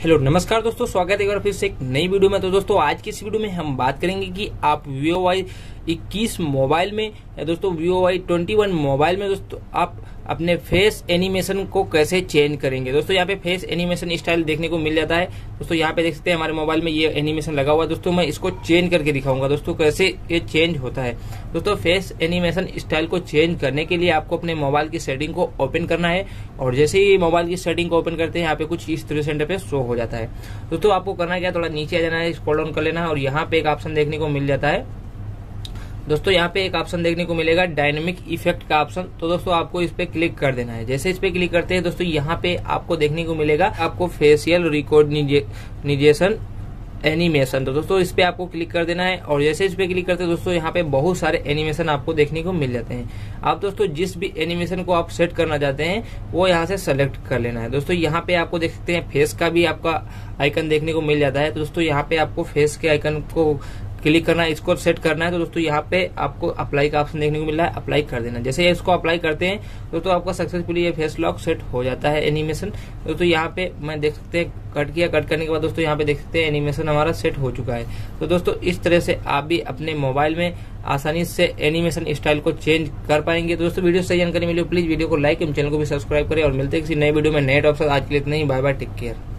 Hello नमस्कार दोस्तों, स्वागत है एक बार फिर से एक नई वीडियो में। तो दोस्तों आज की इस वीडियो में हम बात करेंगे कि आप Vivo Y21 मोबाइल में या दोस्तों Vivo Y21 मोबाइल में दोस्तों आप अपने फेस एनिमेशन को कैसे चेंज करेंगे। दोस्तों यहाँ पे फेस एनिमेशन स्टाइल देखने को मिल जाता है। दोस्तों यहाँ पे देख सकते हैं हमारे मोबाइल में ये एनिमेशन लगा हुआ है। दोस्तों मैं इसको चेंज करके दिखाऊंगा दोस्तों कैसे ये चेंज होता है। दोस्तों फेस एनिमेशन स्टाइल को चेंज करने के लिए आपको अपने मोबाइल की सेटिंग को ओपन करना है और जैसे ही मोबाइल की सेटिंग को ओपन करते हैं यहाँ पे कुछ इस तरह से पे शो हो जाता है। दोस्तों आपको करना क्या, थोड़ा नीचे आ जाना है, स्क्रॉल डाउन कर लेना है और यहाँ पे एक ऑप्शन देखने को मिल जाता है। दोस्तों यहाँ पे एक ऑप्शन देखने को मिलेगा डायनेमिक इफेक्ट का ऑप्शन। तो दोस्तों आपको इस पे क्लिक कर देना है। जैसे इस पे क्लिक करते हैं दोस्तों यहाँ पे आपको देखने को मिलेगा आपको फेशियल रिकॉग्निशन एनिमेशन। तो दोस्तों इस पे आपको क्लिक कर देना है और जैसे इस पे क्लिक करते हैं दोस्तों यहाँ पे बहुत सारे एनिमेशन आपको देखने को मिल जाते हैं। आप दोस्तों जिस भी एनिमेशन को आप सेट करना चाहते हैं वो यहाँ से सेलेक्ट कर लेना है। दोस्तों यहाँ पे आपको देख सकते हैं फेस का भी आपका आइकन देखने को मिल जाता है। तो दोस्तों यहाँ पे आपको फेस के आइकन को क्लिक करना है, इसको सेट करना है। तो दोस्तों यहाँ पे आपको अप्लाई का ऑप्शन देखने को मिल रहा है, अप्लाई कर देना। जैसे इसको अप्लाई करते हैं दोस्तों आपका सक्सेसफुली ये फेस लॉक सेट हो जाता है एनिमेशन। दोस्तों यहाँ पे मैं देख सकते हैं कट किया, कट करने के बाद दोस्तों यहाँ पे देख सकते हैं एनिमेशन हमारा सेट हो चुका है। तो दोस्तों इस तरह से आप भी अपने मोबाइल में आसानी से एनिमेशन स्टाइल को चेंज कर पाएंगे। तो दोस्तों वीडियो से जानकारी मिली प्लीज वीडियो को लाइक एवं चैनल को भी सब्सक्राइब करें और मिलते हैं किसी नए वीडियो में नए टॉपिक। आज के लिए इतना ही, बाय बाय, टेक केयर।